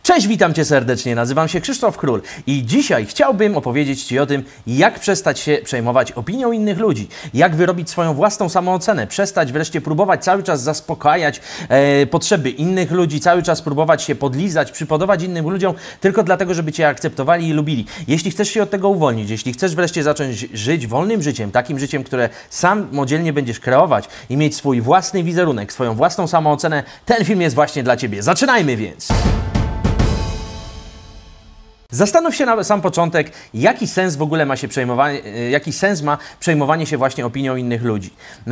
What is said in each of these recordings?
Cześć, witam Cię serdecznie, nazywam się Krzysztof Król i dzisiaj chciałbym opowiedzieć Ci o tym, jak przestać się przejmować opinią innych ludzi, jak wyrobić swoją własną samoocenę, przestać wreszcie próbować cały czas zaspokajać potrzeby innych ludzi, cały czas próbować się podlizać, przypodobać innym ludziom tylko dlatego, żeby Cię akceptowali i lubili. Jeśli chcesz się od tego uwolnić, jeśli chcesz wreszcie zacząć żyć wolnym życiem, takim życiem, które samodzielnie będziesz kreować i mieć swój własny wizerunek, swoją własną samoocenę, ten film jest właśnie dla Ciebie. Zaczynajmy więc! Zastanów się na sam początek, jaki sens w ogóle ma się przejmowanie się właśnie opinią innych ludzi.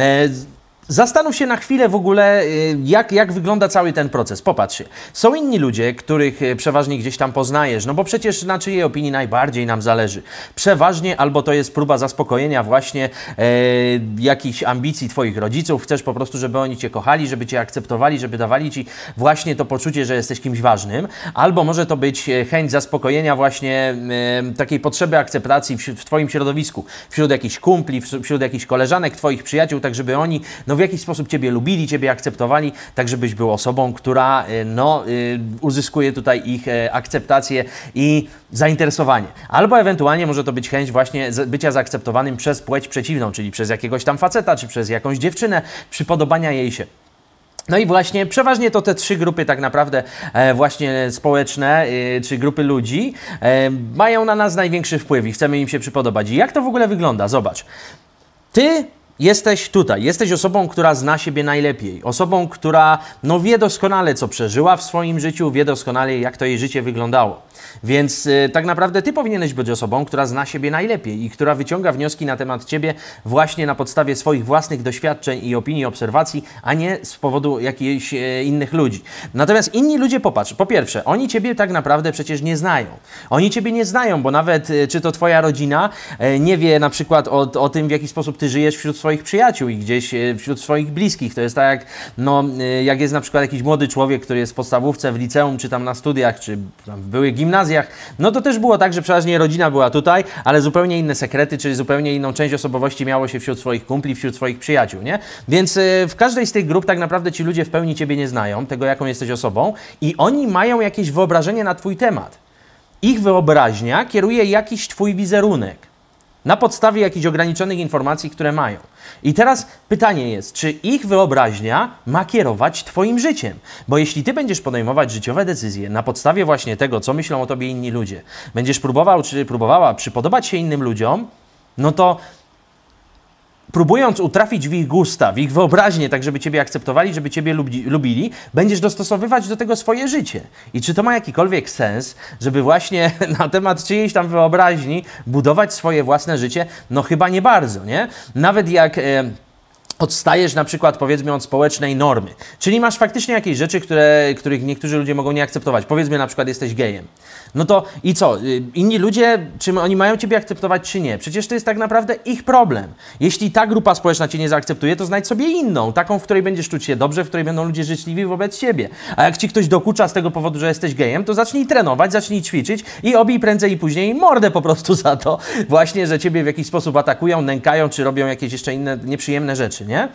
Zastanów się na chwilę w ogóle, jak wygląda cały ten proces. Popatrz się. Są inni ludzie, których przeważnie gdzieś tam poznajesz, no bo przecież na czyjej opinii najbardziej nam zależy. Przeważnie albo to jest próba zaspokojenia właśnie jakichś ambicji Twoich rodziców. Chcesz po prostu, żeby oni Cię kochali, żeby Cię akceptowali, żeby dawali Ci właśnie to poczucie, że jesteś kimś ważnym. Albo może to być chęć zaspokojenia właśnie takiej potrzeby akceptacji w Twoim środowisku. Wśród jakichś kumpli, wśród jakichś koleżanek, Twoich przyjaciół, tak żeby oni w jakiś sposób Ciebie lubili, Ciebie akceptowali, tak żebyś był osobą, która uzyskuje tutaj ich akceptację i zainteresowanie. Albo ewentualnie może to być chęć właśnie bycia zaakceptowanym przez płeć przeciwną, czyli przez jakiegoś tam faceta, czy przez jakąś dziewczynę, przypodobania jej się. No i właśnie przeważnie to te trzy grupy tak naprawdę właśnie społeczne, czy grupy ludzi mają na nas największy wpływ i chcemy im się przypodobać. I jak to w ogóle wygląda? Zobacz. Ty jesteś tutaj, jesteś osobą, która zna siebie najlepiej, osobą, która wie doskonale, co przeżyła w swoim życiu, wie doskonale, jak to jej życie wyglądało. Więc tak naprawdę Ty powinieneś być osobą, która zna siebie najlepiej i która wyciąga wnioski na temat Ciebie właśnie na podstawie swoich własnych doświadczeń i opinii, obserwacji, a nie z powodu jakichś innych ludzi. Natomiast inni ludzie, popatrz, po pierwsze, oni Ciebie tak naprawdę przecież nie znają. Oni Ciebie nie znają, bo nawet czy to Twoja rodzina nie wie na przykład o tym, w jaki sposób Ty żyjesz wśród swoich przyjaciół i gdzieś wśród swoich bliskich. To jest tak jak jest na przykład jakiś młody człowiek, który jest w podstawówce, w liceum, czy tam na studiach, czy tam w byłych gimnazjach, no to też było tak, że przeważnie rodzina była tutaj, ale zupełnie inne sekrety, czyli zupełnie inną część osobowości miało się wśród swoich kumpli, wśród swoich przyjaciół, nie? Więc w każdej z tych grup tak naprawdę ci ludzie w pełni Ciebie nie znają, tego jaką jesteś osobą i oni mają jakieś wyobrażenie na Twój temat. Ich wyobraźnia kieruje jakiś Twój wizerunek na podstawie jakichś ograniczonych informacji, które mają. I teraz pytanie jest, czy ich wyobraźnia ma kierować Twoim życiem? Bo jeśli Ty będziesz podejmować życiowe decyzje na podstawie właśnie tego, co myślą o Tobie inni ludzie, będziesz próbował czy próbowała przypodobać się innym ludziom, no to próbując utrafić w ich gusta, w ich wyobraźnię, tak żeby Ciebie akceptowali, żeby Ciebie lubili, będziesz dostosowywać do tego swoje życie. I czy to ma jakikolwiek sens, żeby właśnie na temat czyjejś tam wyobraźni budować swoje własne życie? No chyba nie bardzo, nie? Nawet jak odstajesz na przykład, powiedzmy, od społecznej normy. Czyli masz faktycznie jakieś rzeczy, których niektórzy ludzie mogą nie akceptować. Powiedzmy, na przykład jesteś gejem. No to i co? Inni ludzie, czy oni mają Ciebie akceptować, czy nie? Przecież to jest tak naprawdę ich problem. Jeśli ta grupa społeczna Cię nie zaakceptuje, to znajdź sobie inną. Taką, w której będziesz czuć się dobrze, w której będą ludzie życzliwi wobec Ciebie. A jak Ci ktoś dokucza z tego powodu, że jesteś gejem, to zacznij trenować, zacznij ćwiczyć i obij prędzej i później mordę po prostu za to właśnie, że Ciebie w jakiś sposób atakują, nękają, czy robią jakieś jeszcze inne nieprzyjemne rzeczy, nie?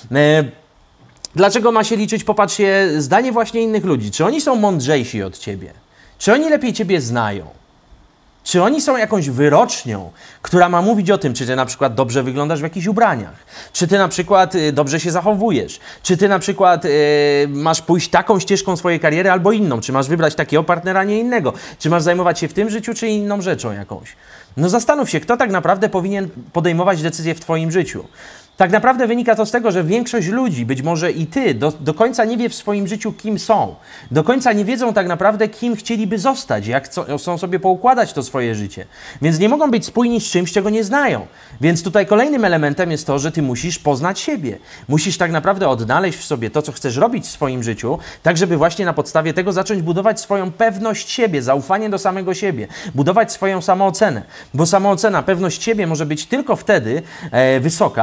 Dlaczego ma się liczyć, popatrzcie, zdanie właśnie innych ludzi? Czy oni są mądrzejsi od Ciebie? Czy oni lepiej Ciebie znają? Czy oni są jakąś wyrocznią, która ma mówić o tym, czy Ty na przykład dobrze wyglądasz w jakichś ubraniach? Czy Ty na przykład dobrze się zachowujesz? Czy Ty na przykład masz pójść taką ścieżką swojej kariery albo inną? Czy masz wybrać takiego partnera, a nie innego? Czy masz zajmować się w tym życiu, czy inną rzeczą jakąś? No zastanów się, kto tak naprawdę powinien podejmować decyzje w Twoim życiu. Tak naprawdę wynika to z tego, że większość ludzi, być może i Ty, do końca nie wie w swoim życiu, kim są. Do końca nie wiedzą tak naprawdę, kim chcieliby zostać, jak chcą sobie poukładać to swoje życie. Więc nie mogą być spójni z czymś, czego nie znają. Więc tutaj kolejnym elementem jest to, że Ty musisz poznać siebie. Musisz tak naprawdę odnaleźć w sobie to, co chcesz robić w swoim życiu, tak żeby właśnie na podstawie tego zacząć budować swoją pewność siebie, zaufanie do samego siebie, budować swoją samoocenę. Bo samoocena, pewność siebie może być tylko wtedy wysoka,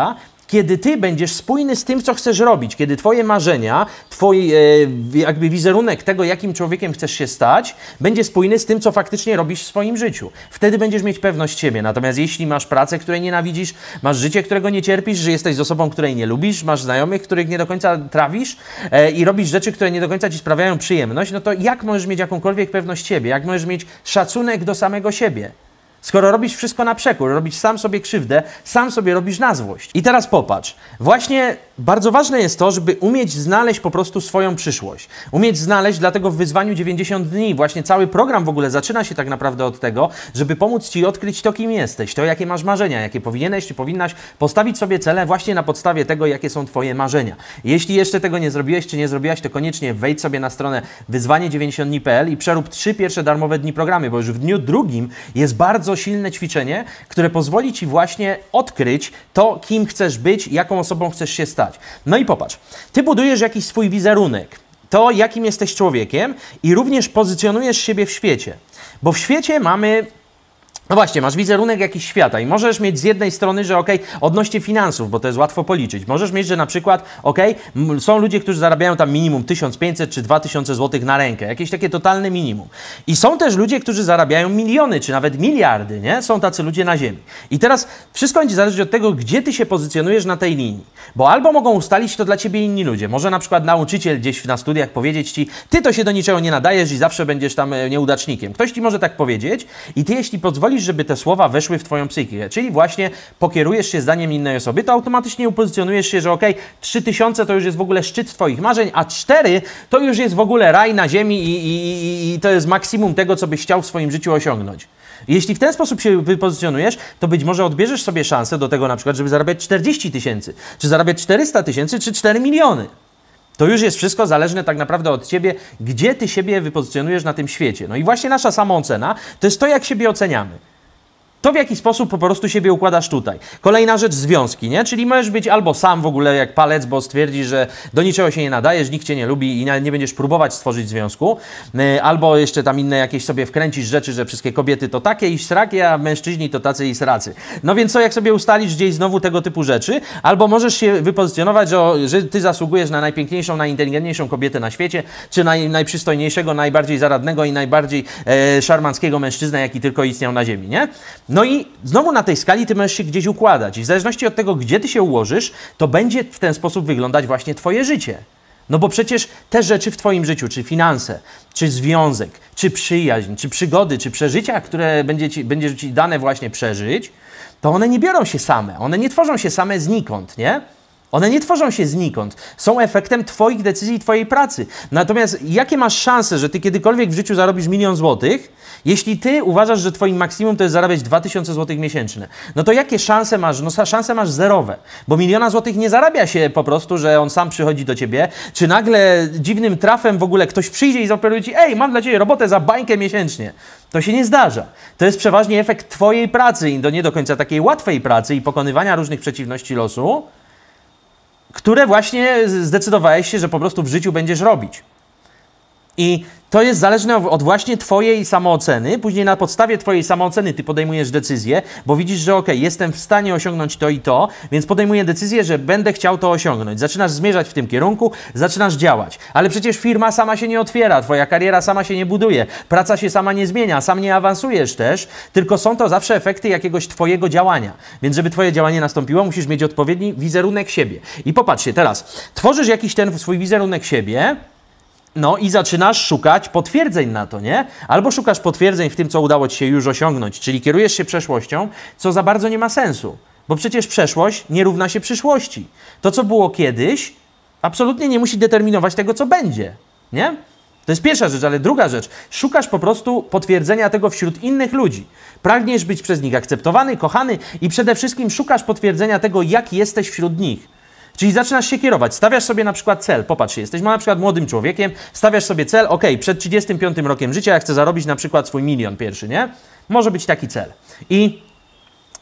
kiedy ty będziesz spójny z tym, co chcesz robić, kiedy twoje marzenia, twój jakby wizerunek tego, jakim człowiekiem chcesz się stać, będzie spójny z tym, co faktycznie robisz w swoim życiu. Wtedy będziesz mieć pewność siebie. Natomiast jeśli masz pracę, której nienawidzisz, masz życie, którego nie cierpisz, że jesteś z osobą, której nie lubisz, masz znajomych, których nie do końca trawisz i robisz rzeczy, które nie do końca ci sprawiają przyjemność, no to jak możesz mieć jakąkolwiek pewność siebie? Jak możesz mieć szacunek do samego siebie? Skoro robisz wszystko na przekór, robisz sam sobie krzywdę, sam sobie robisz na złość. I teraz popatrz, właśnie bardzo ważne jest to, żeby umieć znaleźć po prostu swoją przyszłość. Umieć znaleźć, dlatego w wyzwaniu 90 dni, właśnie cały program w ogóle zaczyna się tak naprawdę od tego, żeby pomóc ci odkryć to, kim jesteś, to, jakie masz marzenia, jakie powinieneś czy powinnaś postawić sobie cele właśnie na podstawie tego, jakie są twoje marzenia. Jeśli jeszcze tego nie zrobiłeś czy nie zrobiłaś, to koniecznie wejdź sobie na stronę wyzwanie90dni.pl i przerób 3 pierwsze darmowe dni programy, bo już w dniu drugim jest bardzo silne ćwiczenie, które pozwoli ci właśnie odkryć to, kim chcesz być, jaką osobą chcesz się stać. No i popatrz, ty budujesz jakiś swój wizerunek, to jakim jesteś człowiekiem i również pozycjonujesz siebie w świecie, bo w świecie mamy... No właśnie, masz wizerunek jakiś świata i możesz mieć z jednej strony, że odnośnie finansów, bo to jest łatwo policzyć. Możesz mieć, że na przykład, są ludzie, którzy zarabiają tam minimum 1500 czy 2000 zł na rękę, jakieś takie totalne minimum. I są też ludzie, którzy zarabiają miliony, czy nawet miliardy, nie? Są tacy ludzie na ziemi. I teraz wszystko będzie zależeć od tego, gdzie ty się pozycjonujesz na tej linii. Bo albo mogą ustalić to dla ciebie inni ludzie. Może na przykład nauczyciel gdzieś na studiach powiedzieć ci, ty to się do niczego nie nadajesz i zawsze będziesz tam nieudacznikiem. Ktoś ci może tak powiedzieć i ty, jeśli pozwolisz, żeby te słowa weszły w twoją psychikę, czyli właśnie pokierujesz się zdaniem innej osoby, to automatycznie upozycjonujesz się, że 3000 to już jest w ogóle szczyt twoich marzeń, a 4 to już jest w ogóle raj na ziemi i to jest maksimum tego, co byś chciał w swoim życiu osiągnąć. Jeśli w ten sposób się wypozycjonujesz, to być może odbierzesz sobie szansę do tego na przykład, żeby zarabiać 40 000, czy zarabiać 400 000, czy 4 miliony. To już jest wszystko zależne tak naprawdę od ciebie, gdzie ty siebie wypozycjonujesz na tym świecie. No i właśnie nasza samoocena to jest to, jak siebie oceniamy. To, w jaki sposób po prostu siebie układasz tutaj. Kolejna rzecz, związki, nie? Czyli możesz być albo sam w ogóle jak palec, bo stwierdzisz, że do niczego się nie nadajesz, nikt cię nie lubi i nie będziesz próbować stworzyć związku, albo jeszcze tam inne jakieś sobie wkręcisz rzeczy, że wszystkie kobiety to takie i srakie, a mężczyźni to tacy i sracy. No więc co, jak sobie ustalisz gdzieś znowu tego typu rzeczy, albo możesz się wypozycjonować, że ty zasługujesz na najpiękniejszą, najinteligentniejszą kobietę na świecie, czy najprzystojniejszego, najbardziej zaradnego i najbardziej szarmanckiego mężczyznę, jaki tylko istniał na ziemi, nie? No i znowu na tej skali ty możesz się gdzieś układać i w zależności od tego, gdzie ty się ułożysz, to będzie w ten sposób wyglądać właśnie twoje życie. No bo przecież te rzeczy w twoim życiu, czy finanse, czy związek, czy przyjaźń, czy przygody, czy przeżycia, które będzie ci dane właśnie przeżyć, to one nie biorą się same, one nie tworzą się same znikąd, nie? One nie tworzą się znikąd, są efektem twoich decyzji i twojej pracy. Natomiast jakie masz szanse, że ty kiedykolwiek w życiu zarobisz 1 000 000 złotych, jeśli ty uważasz, że twoim maksimum to jest zarabiać 2000 złotych miesięcznie? No to jakie szanse masz? No szanse masz zerowe, bo 1 000 000 złotych nie zarabia się po prostu, że on sam przychodzi do ciebie, czy nagle dziwnym trafem w ogóle ktoś przyjdzie i zaoferuje ci, ej, mam dla ciebie robotę za bańkę miesięcznie. To się nie zdarza. To jest przeważnie efekt twojej pracy i nie do końca takiej łatwej pracy i pokonywania różnych przeciwności losu, które właśnie zdecydowałeś się, że po prostu w życiu będziesz robić. I to jest zależne od właśnie twojej samooceny. Później na podstawie twojej samooceny ty podejmujesz decyzję, bo widzisz, że jestem w stanie osiągnąć to i to, więc podejmuję decyzję, że będę chciał to osiągnąć. Zaczynasz zmierzać w tym kierunku, zaczynasz działać. Ale przecież firma sama się nie otwiera, twoja kariera sama się nie buduje, praca się sama nie zmienia, sam nie awansujesz też, tylko są to zawsze efekty jakiegoś twojego działania. Więc żeby twoje działanie nastąpiło, musisz mieć odpowiedni wizerunek siebie. I popatrzcie, teraz tworzysz jakiś ten swój wizerunek siebie, no i zaczynasz szukać potwierdzeń na to, nie? Albo szukasz potwierdzeń w tym, co udało ci się już osiągnąć, czyli kierujesz się przeszłością, co za bardzo nie ma sensu, bo przecież przeszłość nie równa się przyszłości. To, co było kiedyś, absolutnie nie musi determinować tego, co będzie, nie? To jest pierwsza rzecz, ale druga rzecz, szukasz po prostu potwierdzenia tego wśród innych ludzi. Pragniesz być przez nich akceptowany, kochany i przede wszystkim szukasz potwierdzenia tego, jak jesteś wśród nich. Czyli zaczynasz się kierować, stawiasz sobie na przykład cel, popatrz, jesteś na przykład młodym człowiekiem, stawiasz sobie cel, przed 35 rokiem życia ja chcę zarobić na przykład swój 1 000 000 pierwszy, nie? Może być taki cel. I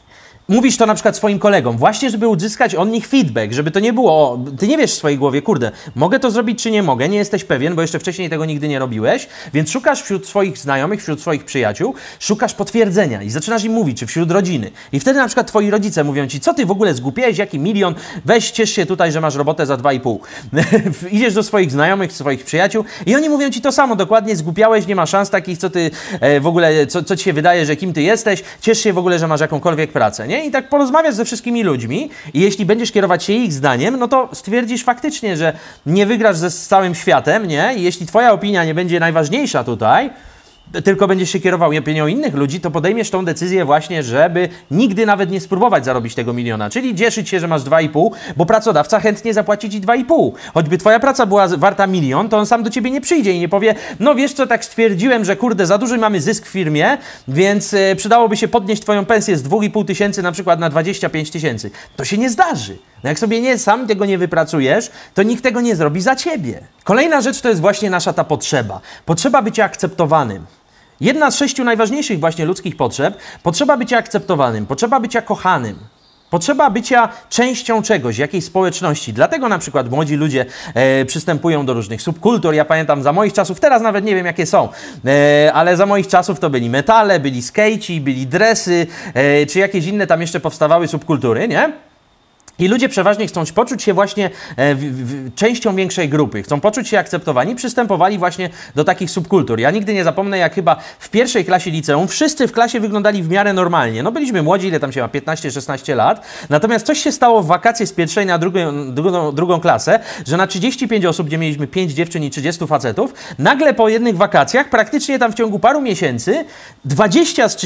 mówisz to na przykład swoim kolegom, właśnie żeby uzyskać od nich feedback, żeby to nie było, o, ty nie wiesz w swojej głowie, kurde, mogę to zrobić czy nie mogę, nie jesteś pewien, bo jeszcze wcześniej tego nigdy nie robiłeś, więc szukasz wśród swoich znajomych, wśród swoich przyjaciół, szukasz potwierdzenia i zaczynasz im mówić, czy wśród rodziny. I wtedy na przykład twoi rodzice mówią ci, co ty w ogóle zgłupiałeś, jaki milion, weź, ciesz się tutaj, że masz robotę za 2,5. Idziesz do swoich znajomych, swoich przyjaciół i oni mówią ci to samo, dokładnie, zgłupiałeś, nie ma szans takich, co ty w ogóle, co ci się wydaje, że kim ty jesteś, ciesz się w ogóle, że masz jakąkolwiek pracę, nie? I tak porozmawiasz ze wszystkimi ludźmi i jeśli będziesz kierować się ich zdaniem, no to stwierdzisz faktycznie, że nie wygrasz z całym światem, nie? I jeśli twoja opinia nie będzie najważniejsza tutaj, tylko będziesz się kierował opinią innych ludzi, to podejmiesz tą decyzję właśnie, żeby nigdy nawet nie spróbować zarobić tego miliona. Czyli cieszyć się, że masz 2,5, bo pracodawca chętnie zapłaci ci 2,5. Choćby twoja praca była warta milion, to on sam do ciebie nie przyjdzie i nie powie, no wiesz co, tak stwierdziłem, że kurde, za duży mamy zysk w firmie, więc przydałoby się podnieść twoją pensję z 2,5 tysięcy na przykład na 25 tysięcy. To się nie zdarzy. No jak sobie sam tego nie wypracujesz, to nikt tego nie zrobi za ciebie. Kolejna rzecz to jest właśnie nasza ta potrzeba. Potrzeba bycia akceptowanym. Jedna z 6 najważniejszych właśnie ludzkich potrzeb, potrzeba bycia akceptowanym, potrzeba bycia kochanym, potrzeba bycia częścią czegoś, jakiejś społeczności. Dlatego na przykład młodzi ludzie przystępują do różnych subkultur. Ja pamiętam za moich czasów, teraz nawet nie wiem jakie są, ale za moich czasów to byli metale, byli skejci, byli dresy, czy jakieś inne tam jeszcze powstawały subkultury, nie? I ludzie przeważnie chcą poczuć się właśnie częścią większej grupy, chcą poczuć się akceptowani, przystępowali właśnie do takich subkultur. Ja nigdy nie zapomnę, jak chyba w pierwszej klasie liceum wszyscy w klasie wyglądali w miarę normalnie. No byliśmy młodzi, ile tam się ma, 15-16 lat, natomiast coś się stało w wakacje z pierwszej na drugą klasę, że na 35 osób, gdzie mieliśmy 5 dziewczyn i 30 facetów, nagle po jednych wakacjach, praktycznie tam w ciągu paru miesięcy, 20 z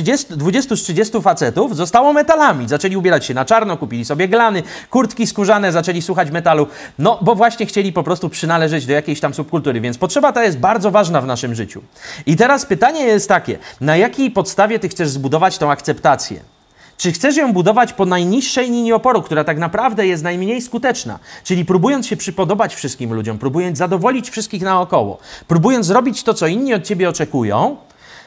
30 facetów zostało metalami. Zaczęli ubierać się na czarno, kupili sobie glany, kurtki skórzane, zaczęli słuchać metalu, no bo właśnie chcieli po prostu przynależeć do jakiejś tam subkultury, więc potrzeba ta jest bardzo ważna w naszym życiu. I teraz pytanie jest takie, na jakiej podstawie ty chcesz zbudować tą akceptację? Czy chcesz ją budować po najniższej linii oporu, która tak naprawdę jest najmniej skuteczna? Czyli próbując się przypodobać wszystkim ludziom, próbując zadowolić wszystkich naokoło, próbując zrobić to, co inni od ciebie oczekują,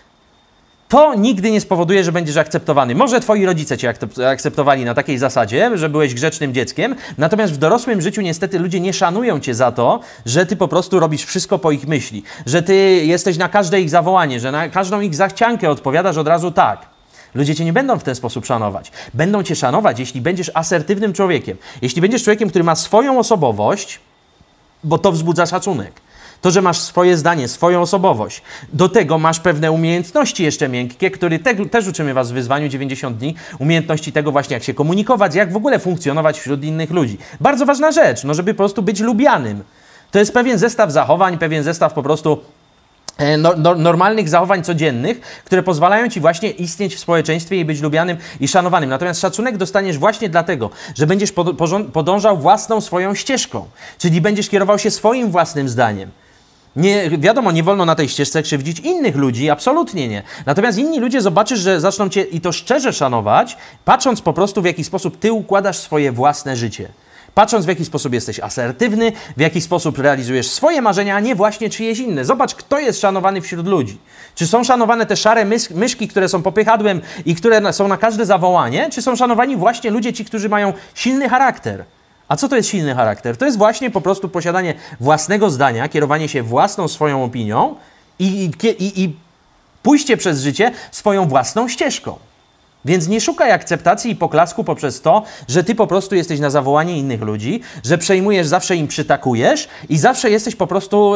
to nigdy nie spowoduje, że będziesz akceptowany. Może twoi rodzice cię akceptowali na takiej zasadzie, że byłeś grzecznym dzieckiem, natomiast w dorosłym życiu niestety ludzie nie szanują cię za to, że ty po prostu robisz wszystko po ich myśli, że ty jesteś na każde ich zawołanie, że na każdą ich zachciankę odpowiadasz od razu tak. Ludzie cię nie będą w ten sposób szanować. Będą cię szanować, jeśli będziesz asertywnym człowiekiem. Jeśli będziesz człowiekiem, który ma swoją osobowość, bo to wzbudza szacunek. To, że masz swoje zdanie, swoją osobowość. Do tego masz pewne umiejętności jeszcze miękkie, które też uczymy was w wyzwaniu 90 dni. Umiejętności tego właśnie, jak się komunikować, jak w ogóle funkcjonować wśród innych ludzi. Bardzo ważna rzecz, no żeby po prostu być lubianym. To jest pewien zestaw zachowań, pewien zestaw po prostu normalnych zachowań codziennych, które pozwalają ci właśnie istnieć w społeczeństwie i być lubianym i szanowanym. Natomiast szacunek dostaniesz właśnie dlatego, że będziesz podążał własną swoją ścieżką, czyli będziesz kierował się swoim własnym zdaniem. Nie, wiadomo, nie wolno na tej ścieżce krzywdzić innych ludzi, absolutnie nie. Natomiast inni ludzie zobaczysz, że zaczną cię i to szczerze szanować, patrząc po prostu, w jaki sposób ty układasz swoje własne życie. Patrząc, w jaki sposób jesteś asertywny, w jaki sposób realizujesz swoje marzenia, a nie właśnie czyjeś inne. Zobacz, kto jest szanowany wśród ludzi. Czy są szanowane te szare myszki, które są popychadłem i które są na każde zawołanie, czy są szanowani właśnie ludzie ci, którzy mają silny charakter? A co to jest silny charakter? To jest właśnie po prostu posiadanie własnego zdania, kierowanie się własną swoją opinią i pójście przez życie swoją własną ścieżką. Więc nie szukaj akceptacji i poklasku poprzez to, że ty po prostu jesteś na zawołanie innych ludzi, że przejmujesz, zawsze im przytakujesz i zawsze jesteś po prostu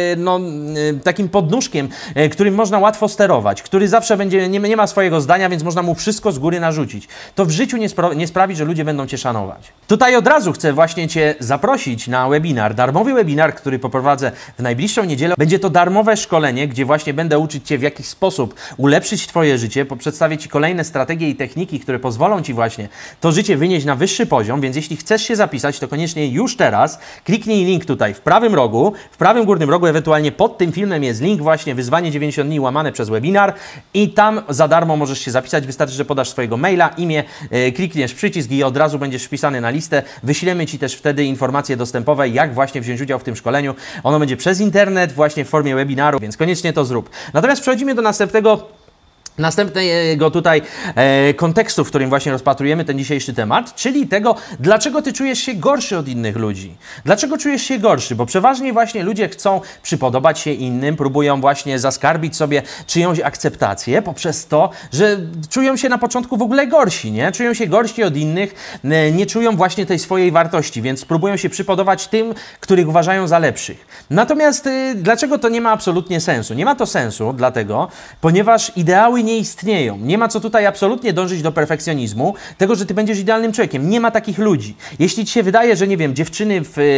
takim podnóżkiem, którym można łatwo sterować, który zawsze będzie, nie ma swojego zdania, więc można mu wszystko z góry narzucić. To w życiu nie sprawi, że ludzie będą cię szanować. Tutaj od razu chcę właśnie cię zaprosić na webinar, darmowy webinar, który poprowadzę w najbliższą niedzielę. Będzie to darmowe szkolenie, gdzie właśnie będę uczyć cię, w jaki sposób ulepszyć twoje życie, przedstawię ci kolejne strategie i techniki, które pozwolą ci właśnie to życie wynieść na wyższy poziom, więc jeśli chcesz się zapisać, to koniecznie już teraz kliknij link tutaj w prawym rogu, w prawym górnym rogu, ewentualnie pod tym filmem jest link właśnie wyzwanie 90 dni łamane przez webinar i tam za darmo możesz się zapisać, wystarczy, że podasz swojego maila, imię, klikniesz przycisk i od razu będziesz wpisany na listę. Wyślemy ci też wtedy informacje dostępowe, jak właśnie wziąć udział w tym szkoleniu. Ono będzie przez internet, właśnie w formie webinaru, więc koniecznie to zrób. Natomiast przechodzimy do następnego następnego tutaj kontekstu, w którym właśnie rozpatrujemy ten dzisiejszy temat, czyli tego, dlaczego ty czujesz się gorszy od innych ludzi. Dlaczego czujesz się gorszy? Bo przeważnie właśnie ludzie chcą przypodobać się innym, próbują właśnie zaskarbić sobie czyjąś akceptację poprzez to, że czują się na początku w ogóle gorsi, nie? Czują się gorsi od innych, nie czują właśnie tej swojej wartości, więc próbują się przypodobać tym, których uważają za lepszych. Natomiast dlaczego to nie ma absolutnie sensu? Nie ma to sensu dlatego, ponieważ ideały nie istnieją. Nie ma co tutaj absolutnie dążyć do perfekcjonizmu, tego, że ty będziesz idealnym człowiekiem. Nie ma takich ludzi. Jeśli ci się wydaje, że nie wiem, dziewczyny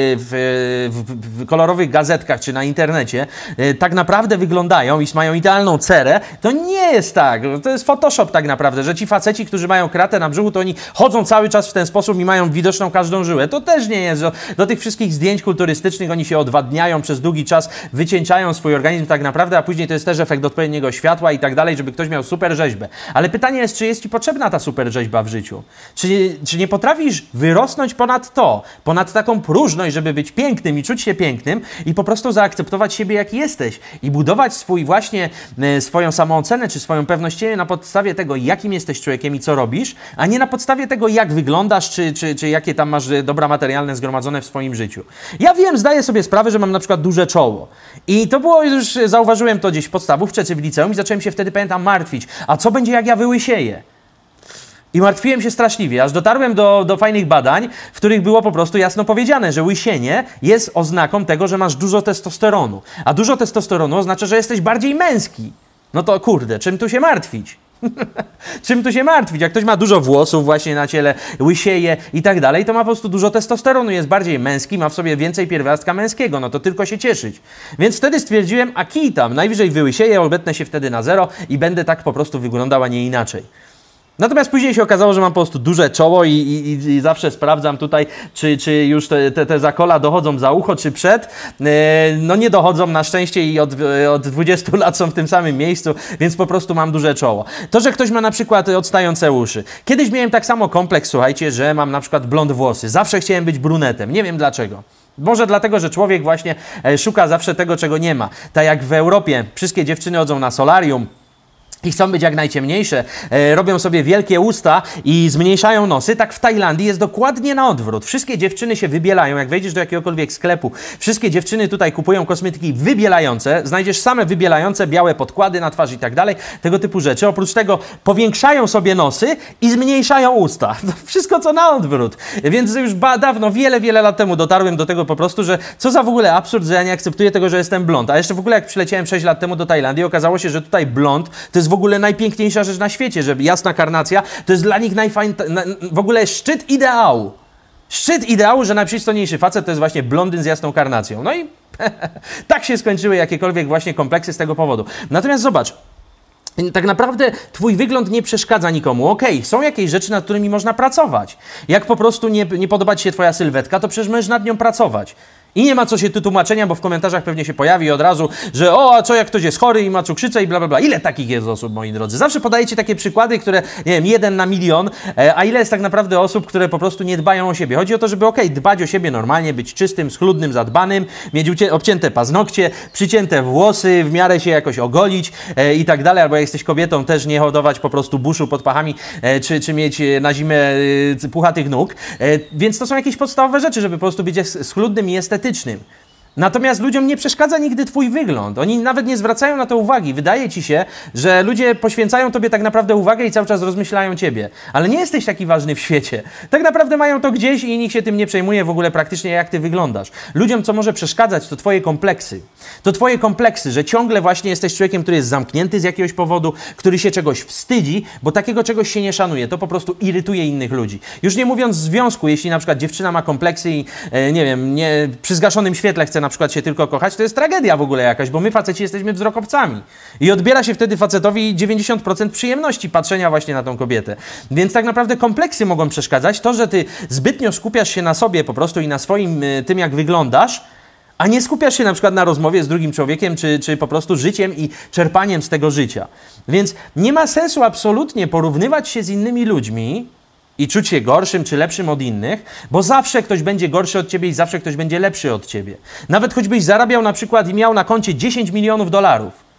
w kolorowych gazetkach czy na internecie tak naprawdę wyglądają i mają idealną cerę, to nie jest tak. To jest Photoshop tak naprawdę, że ci faceci, którzy mają kratę na brzuchu, to oni chodzą cały czas w ten sposób i mają widoczną każdą żyłę. To też nie jest. Do tych wszystkich zdjęć kulturystycznych oni się odwadniają przez długi czas, wycieńczają swój organizm tak naprawdę, a później to jest też efekt odpowiedniego światła i tak dalej, żeby ktoś miał super rzeźbę. Ale pytanie jest, czy jest ci potrzebna ta super rzeźba w życiu? Czy nie potrafisz wyrosnąć ponad to, ponad taką próżność, żeby być pięknym i czuć się pięknym i po prostu zaakceptować siebie, jaki jesteś i budować swoją samoocenę czy swoją pewność siebie na podstawie tego, jakim jesteś człowiekiem i co robisz, a nie na podstawie tego, jak wyglądasz, czy jakie tam masz dobra materialne zgromadzone w swoim życiu. Ja wiem, zdaję sobie sprawę, że mam na przykład duże czoło i to było już, zauważyłem to gdzieś w podstawówce czy w liceum i zacząłem się wtedy, pamiętam, martwić. A co będzie, jak ja wyłysieję? I martwiłem się straszliwie, aż dotarłem do fajnych badań, w których było po prostu jasno powiedziane, że łysienie jest oznaką tego, że masz dużo testosteronu. A dużo testosteronu oznacza, że jesteś bardziej męski. No to kurde, czym tu się martwić? Czym tu się martwić? Jak ktoś ma dużo włosów właśnie na ciele, łysieje i tak dalej, to ma po prostu dużo testosteronu, jest bardziej męski, ma w sobie więcej pierwiastka męskiego, no to tylko się cieszyć. Więc wtedy stwierdziłem, a kij tam, najwyżej wyłysieję, obetnę się wtedy na zero i będę tak po prostu wyglądał, a nie inaczej. Natomiast później się okazało, że mam po prostu duże czoło i zawsze sprawdzam tutaj, czy już te zakola dochodzą za ucho, czy przed. No nie dochodzą na szczęście i od 20 lat są w tym samym miejscu, więc po prostu mam duże czoło. To, że ktoś ma na przykład odstające uszy. Kiedyś miałem tak samo kompleks, słuchajcie, że mam na przykład blond włosy. Zawsze chciałem być brunetem. Nie wiem dlaczego. Może dlatego, że człowiek właśnie szuka zawsze tego, czego nie ma. Tak jak w Europie wszystkie dziewczyny chodzą na solarium i chcą być jak najciemniejsze, robią sobie wielkie usta i zmniejszają nosy, tak w Tajlandii jest dokładnie na odwrót. Wszystkie dziewczyny się wybielają, jak wejdziesz do jakiegokolwiek sklepu, wszystkie dziewczyny tutaj kupują kosmetyki wybielające, znajdziesz same wybielające, białe podkłady na twarz i tak dalej, tego typu rzeczy. Oprócz tego powiększają sobie nosy i zmniejszają usta. Wszystko co na odwrót. Więc już dawno, wiele lat temu dotarłem do tego po prostu, że co za w ogóle absurd, że ja nie akceptuję tego, że jestem blond. A jeszcze w ogóle jak przyleciałem 6 lat temu do Tajlandii, okazało się, że tutaj blond to jest w ogóle najpiękniejsza rzecz na świecie, że jasna karnacja to jest dla nich w ogóle szczyt ideału. Szczyt ideału, że najprzystojniejszy facet to jest właśnie blondyn z jasną karnacją. No i tak się skończyły jakiekolwiek właśnie kompleksy z tego powodu. Natomiast zobacz, tak naprawdę twój wygląd nie przeszkadza nikomu. Okej, są jakieś rzeczy, nad którymi można pracować. Jak po prostu nie podoba ci się twoja sylwetka, to przecież możesz nad nią pracować. I nie ma co się tu tłumaczenia, bo w komentarzach pewnie się pojawi od razu, że a co jak ktoś jest chory i ma cukrzycę i bla bla bla. Ile takich jest osób, moi drodzy? Zawsze podajecie takie przykłady, które, nie wiem, 1 na milion, a ile jest tak naprawdę osób, które po prostu nie dbają o siebie. Chodzi o to, żeby dbać o siebie normalnie, być czystym, schludnym, zadbanym, mieć obcięte paznokcie, przycięte włosy, w miarę się jakoś ogolić i tak dalej, albo jak jesteś kobietą, też nie hodować po prostu buszu pod pachami, czy mieć na zimę puchatych nóg. Więc to są jakieś podstawowe rzeczy, żeby po prostu być schludnym i estetycznym. Natomiast ludziom nie przeszkadza nigdy twój wygląd. Oni nawet nie zwracają na to uwagi. Wydaje ci się, że ludzie poświęcają tobie tak naprawdę uwagę i cały czas rozmyślają ciebie. Ale nie jesteś taki ważny w świecie. Tak naprawdę mają to gdzieś i nikt się tym nie przejmuje w ogóle praktycznie, jak ty wyglądasz. Ludziom, co może przeszkadzać, to twoje kompleksy. To twoje kompleksy, że ciągle właśnie jesteś człowiekiem, który jest zamknięty z jakiegoś powodu, który się czegoś wstydzi, bo takiego czegoś się nie szanuje. To po prostu irytuje innych ludzi. Już nie mówiąc w związku, jeśli na przykład dziewczyna ma kompleksy i nie wiem, przy zgaszonym świetle chce na przykład się tylko kochać, to jest tragedia w ogóle jakaś, bo my faceci jesteśmy wzrokowcami. I odbiera się wtedy facetowi 90% przyjemności patrzenia właśnie na tą kobietę. Więc tak naprawdę kompleksy mogą przeszkadzać. To, że ty zbytnio skupiasz się na sobie po prostu i na swoim tym, jak wyglądasz, a nie skupiasz się na przykład na rozmowie z drugim człowiekiem, czy po prostu życiem i czerpaniem z tego życia. Więc nie ma sensu absolutnie porównywać się z innymi ludźmi i czuć się gorszym czy lepszym od innych, bo zawsze ktoś będzie gorszy od ciebie i zawsze ktoś będzie lepszy od ciebie. Nawet choćbyś zarabiał na przykład i miał na koncie $10 milionów,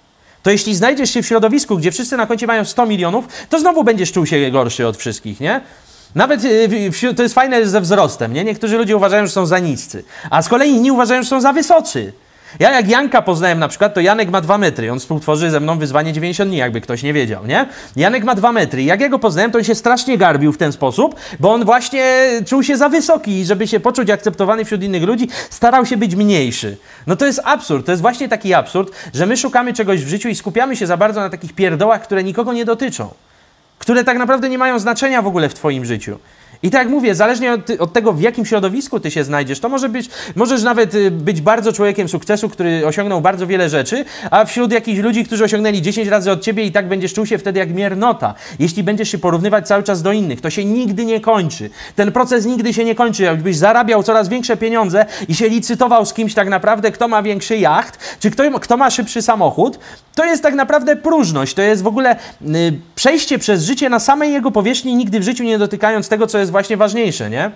to jeśli znajdziesz się w środowisku, gdzie wszyscy na koncie mają 100 milionów, to znowu będziesz czuł się gorszy od wszystkich, nie? Nawet to jest fajne ze wzrostem, nie? Niektórzy ludzie uważają, że są za niscy, a z kolei inni uważają, że są za wysocy. Ja jak Janka poznałem na przykład, to Janek ma 2 metry. On współtworzy ze mną wyzwanie 90 dni, jakby ktoś nie wiedział, nie? Janek ma 2 metry. Jak ja go poznałem, to on się strasznie garbił w ten sposób, bo on właśnie czuł się za wysoki i żeby się poczuć akceptowany wśród innych ludzi, starał się być mniejszy. No to jest absurd. To jest właśnie taki absurd, że my szukamy czegoś w życiu i skupiamy się za bardzo na takich pierdołach, które nikogo nie dotyczą. Które tak naprawdę nie mają znaczenia w ogóle w twoim życiu. I tak jak mówię, zależnie od tego, w jakim środowisku ty się znajdziesz, to możesz nawet być bardzo człowiekiem sukcesu, który osiągnął bardzo wiele rzeczy, a wśród jakichś ludzi, którzy osiągnęli 10 razy od ciebie i tak będziesz czuł się wtedy jak miernota. Jeśli będziesz się porównywać cały czas do innych, to się nigdy nie kończy. Ten proces nigdy się nie kończy. Jakbyś zarabiał coraz większe pieniądze i się licytował z kimś tak naprawdę, kto ma większy jacht, czy kto ma szybszy samochód, to jest tak naprawdę próżność. To jest w ogóle przejście przez życie na samej jego powierzchni, nigdy w życiu nie dotykając tego, co jest właśnie ważniejsze, nie?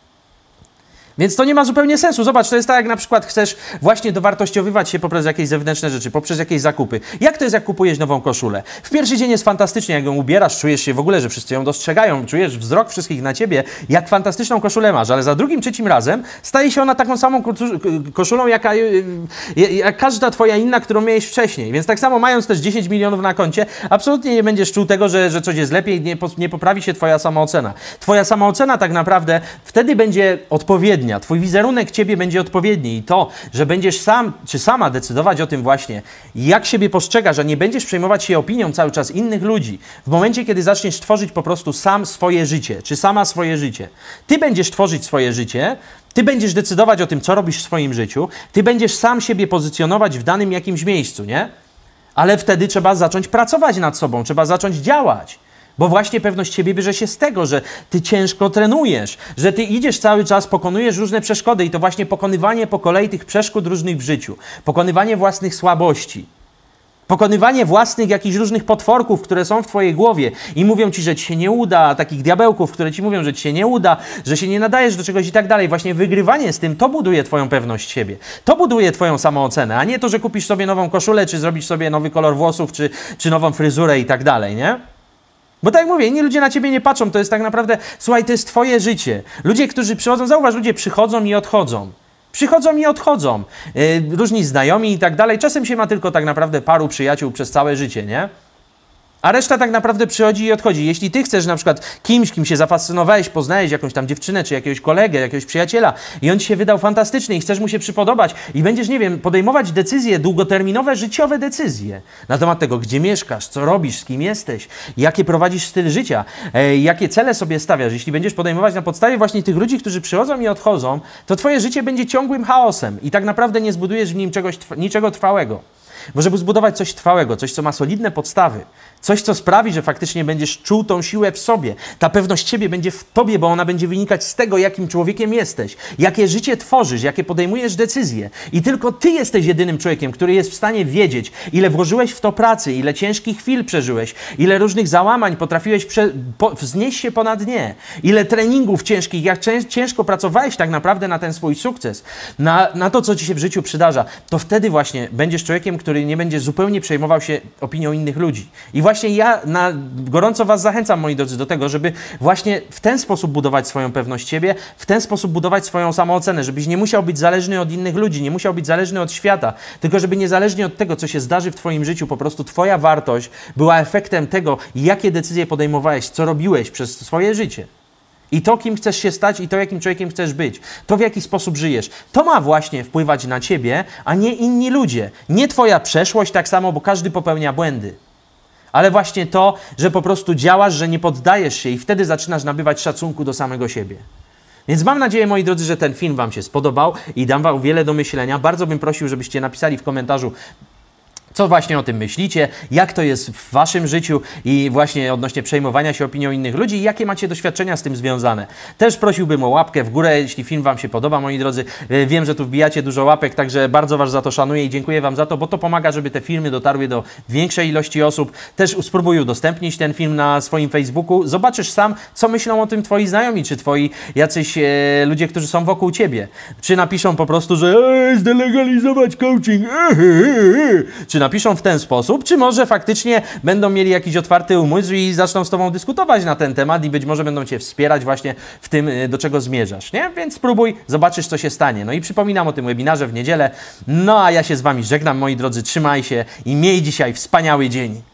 Więc to nie ma zupełnie sensu. Zobacz, to jest tak, jak na przykład chcesz właśnie dowartościowywać się poprzez jakieś zewnętrzne rzeczy, poprzez jakieś zakupy. Jak to jest, jak kupujesz nową koszulę? W pierwszy dzień jest fantastycznie, jak ją ubierasz, czujesz się w ogóle, że wszyscy ją dostrzegają, czujesz wzrok wszystkich na ciebie, jak fantastyczną koszulę masz, ale za drugim, trzecim razem staje się ona taką samą koszulą, jak każda twoja inna, którą miałeś wcześniej. Więc tak samo mając też 10 milionów na koncie, absolutnie nie będziesz czuł tego, że coś jest lepiej, nie poprawi się twoja samoocena. Twoja samoocena tak naprawdę wtedy będzie odpowiednia. Twój wizerunek ciebie będzie odpowiedni i to, że będziesz sam czy sama decydować o tym właśnie, jak siebie postrzegasz, że nie będziesz przejmować się opinią cały czas innych ludzi. W momencie, kiedy zaczniesz tworzyć po prostu sam swoje życie, czy sama swoje życie. Ty będziesz tworzyć swoje życie, ty będziesz decydować o tym, co robisz w swoim życiu, ty będziesz sam siebie pozycjonować w danym jakimś miejscu, nie? Ale wtedy trzeba zacząć pracować nad sobą, trzeba zacząć działać. Bo właśnie pewność siebie bierze się z tego, że ty ciężko trenujesz, że ty idziesz cały czas, pokonujesz różne przeszkody i to właśnie pokonywanie po kolei tych przeszkód różnych w życiu, pokonywanie własnych słabości, pokonywanie własnych jakichś różnych potworków, które są w twojej głowie i mówią ci, że ci się nie uda, takich diabełków, które ci mówią, że ci się nie uda, że się nie nadajesz do czegoś i tak dalej. Właśnie wygrywanie z tym, to buduje twoją pewność siebie. To buduje twoją samoocenę, a nie to, że kupisz sobie nową koszulę, czy zrobisz sobie nowy kolor włosów, czy nową fryzurę i tak dalej, nie? Bo tak jak mówię, inni ludzie na ciebie nie patrzą, to jest tak naprawdę, słuchaj, to jest twoje życie. Ludzie, którzy przychodzą, zauważ, ludzie przychodzą i odchodzą. Przychodzą i odchodzą. Różni znajomi i tak dalej. Czasem się ma tylko tak naprawdę paru przyjaciół przez całe życie, nie? A reszta tak naprawdę przychodzi i odchodzi. Jeśli ty chcesz na przykład kimś, kim się zafascynowałeś, poznałeś jakąś tam dziewczynę, czy jakiegoś kolegę, jakiegoś przyjaciela i on ci się wydał fantastyczny i chcesz mu się przypodobać i będziesz, nie wiem, podejmować decyzje, długoterminowe, życiowe decyzje na temat tego, gdzie mieszkasz, co robisz, z kim jesteś, jakie prowadzisz styl życia, jakie cele sobie stawiasz. Jeśli będziesz podejmować na podstawie właśnie tych ludzi, którzy przychodzą i odchodzą, to twoje życie będzie ciągłym chaosem i tak naprawdę nie zbudujesz w nim niczego trwałego. Bo żeby zbudować coś trwałego, coś, co ma solidne podstawy, coś, co sprawi, że faktycznie będziesz czuł tą siłę w sobie, ta pewność siebie będzie w tobie, bo ona będzie wynikać z tego, jakim człowiekiem jesteś, jakie życie tworzysz, jakie podejmujesz decyzje. I tylko ty jesteś jedynym człowiekiem, który jest w stanie wiedzieć, ile włożyłeś w to pracy, ile ciężkich chwil przeżyłeś, ile różnych załamań potrafiłeś wznieść się ponad nie, ile treningów ciężkich, jak ciężko pracowałeś tak naprawdę na ten swój sukces, na to, co ci się w życiu przydarza, to wtedy właśnie będziesz człowiekiem, który nie będzie zupełnie przejmował się opinią innych ludzi. I właśnie ja gorąco was zachęcam, moi drodzy, do tego, żeby właśnie w ten sposób budować swoją pewność siebie, w ten sposób budować swoją samoocenę, żebyś nie musiał być zależny od innych ludzi, nie musiał być zależny od świata, tylko żeby niezależnie od tego, co się zdarzy w twoim życiu, po prostu twoja wartość była efektem tego, jakie decyzje podejmowałeś, co robiłeś przez swoje życie. I to, kim chcesz się stać i to, jakim człowiekiem chcesz być. To, w jaki sposób żyjesz. To ma właśnie wpływać na ciebie, a nie inni ludzie. Nie twoja przeszłość tak samo, bo każdy popełnia błędy. Ale właśnie to, że po prostu działasz, że nie poddajesz się i wtedy zaczynasz nabywać szacunku do samego siebie. Więc mam nadzieję, moi drodzy, że ten film wam się spodobał i dam wam wiele do myślenia. Bardzo bym prosił, żebyście napisali w komentarzu, co właśnie o tym myślicie, jak to jest w waszym życiu i właśnie odnośnie przejmowania się opinią innych ludzi i jakie macie doświadczenia z tym związane. Też prosiłbym o łapkę w górę, jeśli film wam się podoba, moi drodzy. Wiem, że tu wbijacie dużo łapek, także bardzo was za to szanuję i dziękuję wam za to, bo to pomaga, żeby te filmy dotarły do większej ilości osób. Też spróbuj udostępnić ten film na swoim Facebooku. Zobaczysz sam, co myślą o tym twoi znajomi, czy twoi jacyś ludzie, którzy są wokół ciebie. Czy napiszą po prostu, że zdelegalizować coaching, czy napiszą w ten sposób, czy może faktycznie będą mieli jakiś otwarty umysł i zaczną z Tobą dyskutować na ten temat i być może będą Cię wspierać właśnie w tym, do czego zmierzasz, nie? Więc spróbuj, zobaczysz, co się stanie. No i przypominam o tym webinarze w niedzielę. No a ja się z Wami żegnam, moi drodzy, trzymaj się i miej dzisiaj wspaniały dzień.